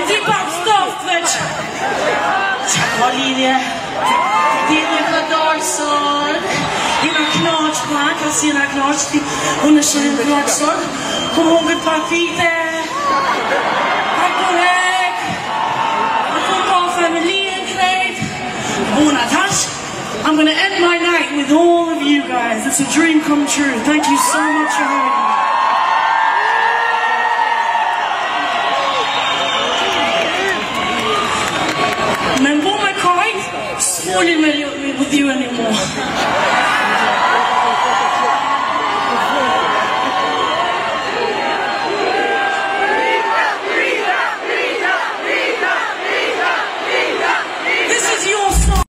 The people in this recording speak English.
die bakstof, weet je. Olivia, die ligger dagsord. Die har knartspark, jag ser den knarts. Hon är tjejen knartsord. Kom ihåg ett par fite. Tack på väg. Jag får bara familjen krävt. Bonatash. I'm going to end my night with all of you guys. It's a dream come true. Thank you so much for having me. Men what am I crying? Spoiling me with you anymore.